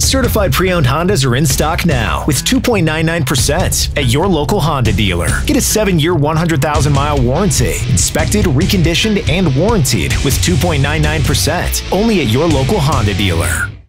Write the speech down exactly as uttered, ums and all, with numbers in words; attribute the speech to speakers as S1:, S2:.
S1: Certified pre-owned Hondas are in stock now with two point nine nine percent at your local Honda dealer. Get a seven year, one hundred thousand mile warranty. Inspected, reconditioned, and warranted with two point nine nine percent only at your local Honda dealer.